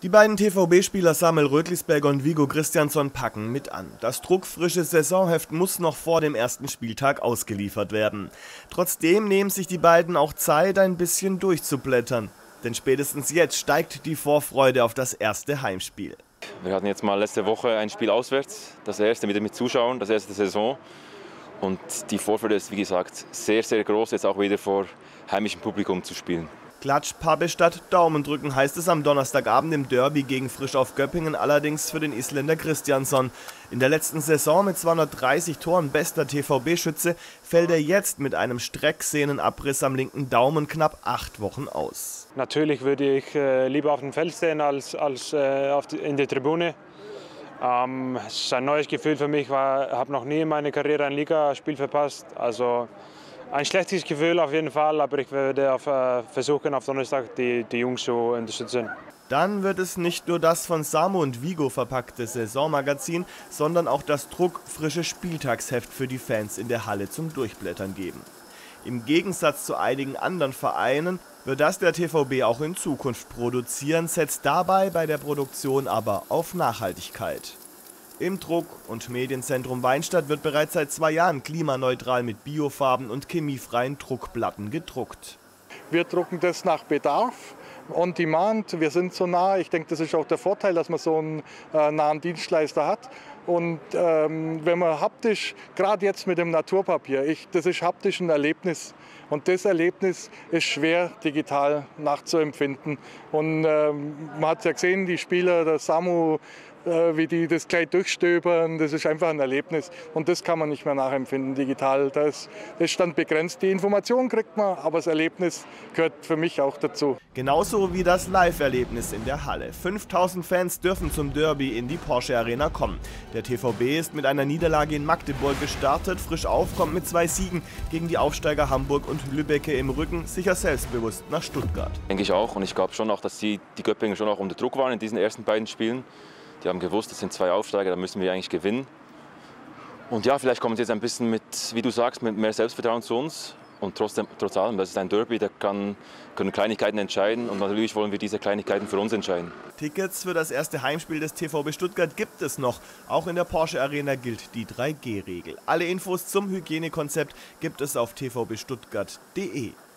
Die beiden TVB-Spieler Samuel Rötlisberger und Viggo Christiansson packen mit an. Das druckfrische Saisonheft muss noch vor dem ersten Spieltag ausgeliefert werden. Trotzdem nehmen sich die beiden auch Zeit, ein bisschen durchzublättern. Denn spätestens jetzt steigt die Vorfreude auf das erste Heimspiel. Wir hatten jetzt mal letzte Woche ein Spiel auswärts, das erste wieder mit Zuschauern, das erste Saison. Und die Vorfreude ist, wie gesagt, sehr, sehr groß, jetzt auch wieder vor heimischem Publikum zu spielen. Klatsch, Pappe statt Daumendrücken heißt es am Donnerstagabend im Derby gegen Frisch auf Göppingen, allerdings für den Isländer Christiansson. In der letzten Saison mit 230 Toren bester TVB-Schütze fällt er jetzt mit einem Strecksenenabriss am linken Daumen knapp 8 Wochen aus. Natürlich würde ich lieber auf dem Feld stehen als in der Tribüne. Es ist ein neues Gefühl für mich, ich habe noch nie in meiner Karriere ein Ligaspiel verpasst. Also ein schlechtes Gefühl auf jeden Fall, aber ich werde versuchen, auf Donnerstag die Jungs zu unterstützen. Dann wird es nicht nur das von Samu und Viggo verpackte Saisonmagazin, sondern auch das druckfrische Spieltagsheft für die Fans in der Halle zum Durchblättern geben. Im Gegensatz zu einigen anderen Vereinen wird das der TVB auch in Zukunft produzieren, setzt dabei bei der Produktion aber auf Nachhaltigkeit. Im Druck- und Medienzentrum Weinstadt wird bereits seit 2 Jahren klimaneutral mit Biofarben und chemiefreien Druckplatten gedruckt. Wir drucken das nach Bedarf, on demand. Wir sind so nah. Ich denke, das ist auch der Vorteil, dass man so einen nahen Dienstleister hat. Und wenn man haptisch, gerade jetzt mit dem Naturpapier, das ist haptisch ein Erlebnis. Und das Erlebnis ist schwer digital nachzuempfinden. Und man hat ja gesehen, die Spieler, der Samu, wie die das gleich durchstöbern, das ist einfach ein Erlebnis. Und das kann man nicht mehr nachempfinden digital. Das ist dann begrenzt. Die Information kriegt man, aber das Erlebnis gehört für mich auch dazu. Genauso wie das Live-Erlebnis in der Halle. 5000 Fans dürfen zum Derby in die Porsche Arena kommen. Der TVB ist mit einer Niederlage in Magdeburg gestartet. Frisch auf kommt mit 2 Siegen gegen die Aufsteiger Hamburg und Lübbecke im Rücken, sicher selbstbewusst nach Stuttgart. Denke ich auch, und ich glaube schon auch, dass die Göppinger schon auch unter Druck waren in diesen ersten beiden Spielen. Die haben gewusst, das sind 2 Aufsteiger, da müssen wir eigentlich gewinnen. Und ja, vielleicht kommen sie jetzt ein bisschen mit, wie du sagst, mit mehr Selbstvertrauen zu uns. Und trotz allem, das ist ein Derby, da können Kleinigkeiten entscheiden. Und natürlich wollen wir diese Kleinigkeiten für uns entscheiden. Tickets für das erste Heimspiel des TVB Stuttgart gibt es noch. Auch in der Porsche Arena gilt die 3G-Regel. Alle Infos zum Hygienekonzept gibt es auf tvbstuttgart.de.